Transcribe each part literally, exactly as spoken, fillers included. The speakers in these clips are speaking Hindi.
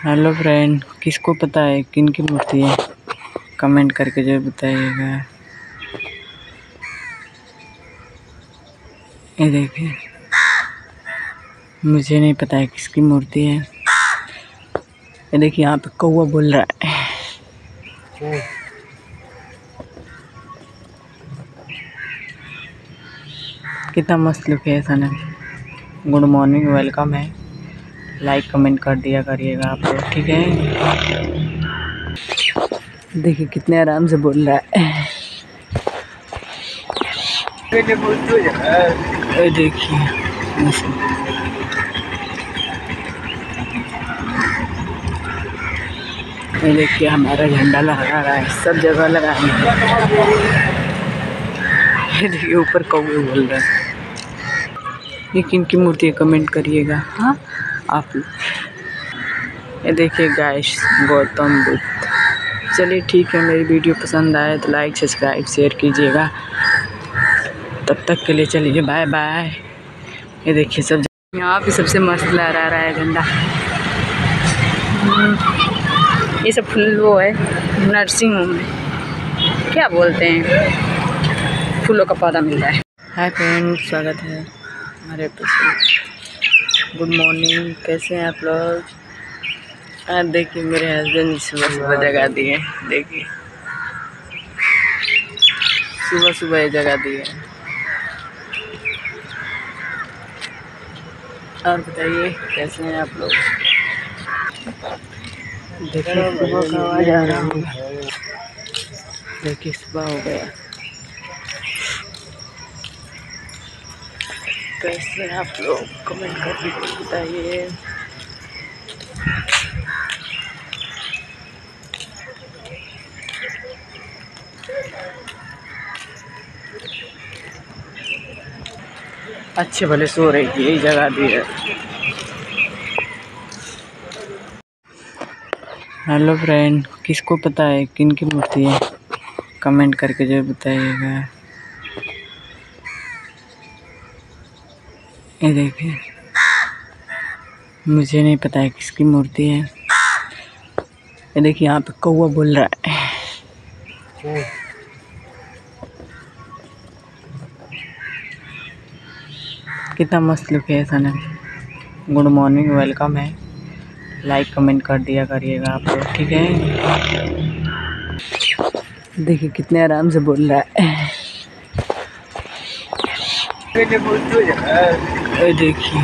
हेलो फ्रेंड, किसको पता है किन की मूर्ति है? कमेंट करके जरूर बताइएगा। ये देखिए, मुझे नहीं पता है किसकी मूर्ति है। ये देखिए, यहाँ पे कौवा बोल रहा है। कितना मस्त लुक है ऐसा ना। गुड मॉर्निंग, वेलकम है। लाइक कमेंट कर दिया करिएगा आप लोग, ठीक है। देखिए कितने आराम से बोल रहा है। ये देखिए, ये देखिए हमारा झंडा लहरा रहा है, सब जगह लगा है। ये देखिए ऊपर कौवे बोल रहा है। ये किन की मूर्ति है कमेंट करिएगा, हाँ आप लोग। ये देखिए गाइस, गौतम बुद्ध। चलिए ठीक है, मेरी वीडियो पसंद आए तो लाइक सब्सक्राइब शेयर कीजिएगा। तब तक के लिए चलिए बाय बाय। ये देखिए सब यहाँ पे सबसे मस्त लहरा रहा है झंडा। ये सब फूल वो है, नर्सिंग होम है, क्या बोलते हैं, फूलों का पौधा मिल रहा है। हाय फ्रेंड, स्वागत है हमारे एपिसोड। गुड मॉर्निंग, कैसे हैं आप लोग? हाँ देखिए, मेरे हस्बैंड सुबह सुबह जगा दिए। देखिए सुबह सुबह ये जगा दिए। और बताइए कैसे हैं आप लोग? देखिए सुबह का आवाज आ रहा है। देखिए सुबह हो गया। कैसे हैं आप लोग कमेंट करके बताइए। अच्छे भले सो रही थी, यही जगह दी है। हेलो फ्रेंड, किसको पता है किन की मूर्ति है? कमेंट करके जरूर बताइएगा। ये देखिए, मुझे नहीं पता है किसकी मूर्ति है। ये देखिए यहाँ पे कौवा बोल रहा है। कितना मस्त लुक है ऐसा ना। गुड मॉर्निंग, वेलकम है। लाइक कमेंट कर दिया करिएगा आप लोग, ठीक है। देखिए कितने आराम से बोल रहा है। ये देखिए,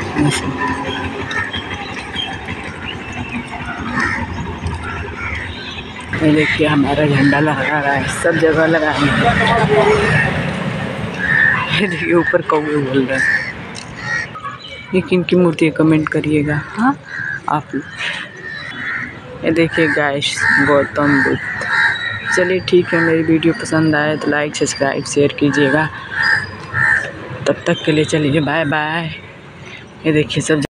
ये देखिए हमारा झंडा लहरा रहा है, सब जगह लगा है। ये देखिए ऊपर कौवे बोल रहा है। ये किन की मूर्ति है कमेंट करिएगा, हाँ आप लोग। ये देखिए गाइस, गौतम बुद्ध। चलिए ठीक है, मेरी वीडियो पसंद आए तो लाइक सब्सक्राइब शेयर कीजिएगा। तब तक के लिए चलिए बाय बाय। ये देखिए सब